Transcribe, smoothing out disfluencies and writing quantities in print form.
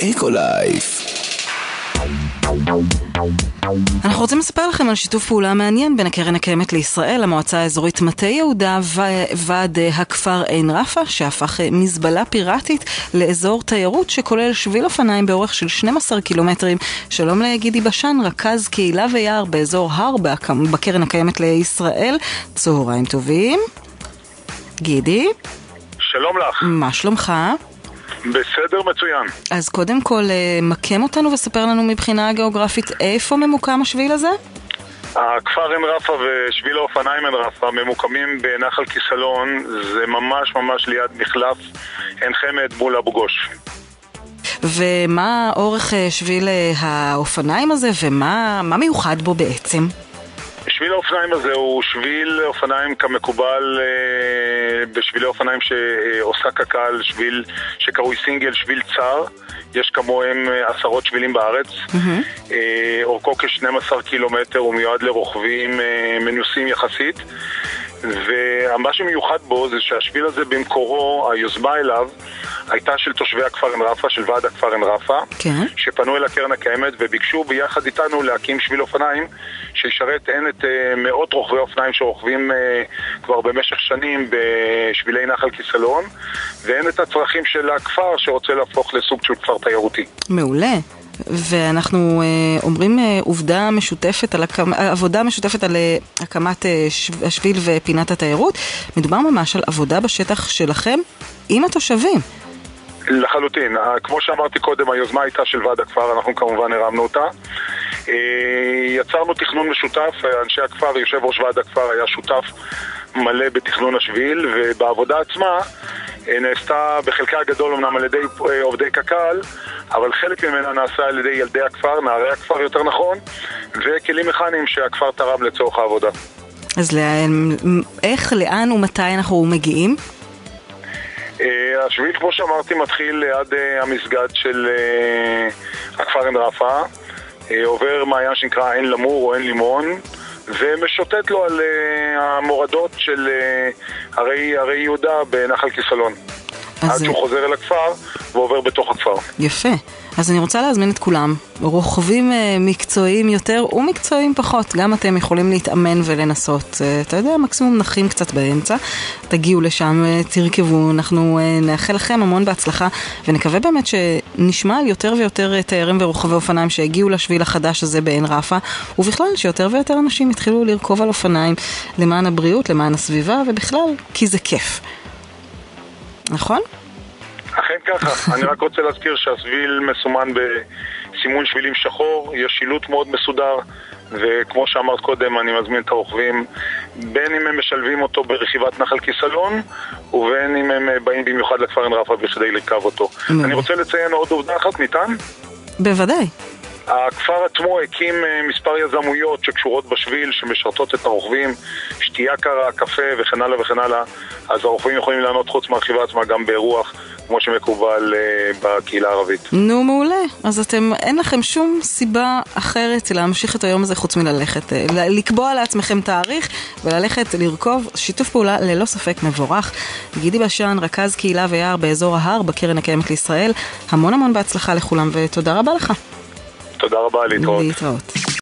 אקולייף. אנחנו רוצים לספר לכם על שיתוף פעולה מעניין בין הקרן הקיימת לישראל, המועצה האזורית מטה יהודה וועד הכפר עין רפא, שהפך מזבלה פיראטית לאזור תיירות שכולל שביל אופניים באורך של 12 קילומטרים. שלום לגידי בשן, רכז קהילה ויער באזור הר בקרן הקיימת לישראל. צהריים טובים. גידי. שלום לך. מה שלומך? בסדר, מצוין. אז קודם כל, מקם אותנו וספר לנו מבחינה גיאוגרפית איפה ממוקם השביל הזה? הכפר עין רפא ושביל האופניים עין רפא ממוקמים בנחל כיסלון, זה ממש ממש ליד מחלף עין חמד מול אבו גוש. ומה אורך שביל האופניים הזה ומה מיוחד בו בעצם? שביל האופניים הזה הוא שביל אופניים כמקובל בשבילי אופניים שעושה קק"ל, שביל שקרוי סינגל, שביל צר. יש כמוהם עשרות שבילים בארץ. אורכו כ-12 קילומטר, הוא מיועד לרוכבים מנוסים יחסית. ומה שמיוחד בו זה שהשביל הזה במקורו, היוזמה אליו הייתה של תושבי הכפר עין רפא, של ועד הכפר עין רפא, שפנו אל הקרן הקיימת וביקשו ביחד איתנו להקים שביל אופניים שישרת הן את מאות רוכבי אופניים שרוכבים כבר במשך שנים בשבילי נחל כיסלון, והן את הצרכים של הכפר שרוצה להפוך לסוג של כפר תיירותי. מעולה. ואנחנו אומרים עבודה משותפת על הקמת השביל ופינת התיירות. מדובר ממש על עבודה בשטח שלכם עם התושבים. לחלוטין. כמו שאמרתי קודם, היוזמה הייתה של ועד הכפר, אנחנו כמובן הרמנו אותה. יצרנו תכנון משותף, אנשי הכפר, יושב ראש ועד הכפר היה שותף מלא בתכנון השביל, ובעבודה עצמה נעשתה בחלקה הגדול אמנם על ידי עובדי קק"ל, אבל חלק ממנה נעשה על ידי ילדי הכפר, נערי הכפר יותר נכון, וכלים מכניים שהכפר תרם לצורך העבודה. אז איך, לאן ומתי אנחנו מגיעים? השביל, כמו שאמרתי, מתחיל ליד המסגד של הכפר עין רפא, עובר מעיין שנקרא עין למור או עין לימון, ומשוטט לו על המורדות של הרי יהודה בנחל כיסלון. עד שהוא חוזר אל הכפר ועובר בתוך הכפר. יפה. אז אני רוצה להזמין את כולם, רוכבים מקצועיים יותר ומקצועיים פחות. גם אתם יכולים להתאמן ולנסות. אתה יודע, מקסימום נחים קצת באמצע. תגיעו לשם, תרכבו. אנחנו נאחל לכם המון בהצלחה, ונקווה באמת שנשמע על יותר ויותר תיירים ורוכבי אופניים שהגיעו לשביל החדש הזה בעין רפא, ובכלל שיותר ויותר אנשים יתחילו לרכוב על אופניים למען הבריאות, למען הסביבה, ובכלל, כי זה כיף. נכון? אכן ככה. אני רק רוצה להזכיר שהשביל מסומן בסימון שבילים שחור, יש שילוט מאוד מסודר, וכמו שאמרת קודם, אני מזמין את הרוכבים, בין אם הם משלבים אותו ברכיבת נחל כיסלון, ובין אם הם באים במיוחד לכפר עין רפא בכדי לרכב אותו. אני רוצה לציין עוד עובדה אחת, ניתן? בוודאי. הכפר עצמו הקים מספר יזמויות שקשורות בשביל, שמשרתות את הרוכבים, שתייה קרה, קפה וכן הלאה וכן הלאה. אז הרוכבים יכולים לענות חוץ מהרכיבה עצמה גם באירוח, כמו שמקובל בקהילה הערבית. נו, מעולה. אז אין לכם שום סיבה אחרת להמשיך את היום הזה חוץ מללכת, לקבוע לעצמכם תאריך וללכת לרכוב. שיתוף פעולה ללא ספק מבורך. גידי בשן, רכז קהילה ויער באזור ההר בקרן הקיימת לישראל. המון המון בהצלחה לכולם ותודה רבה לך. תודה רבה, להתראות.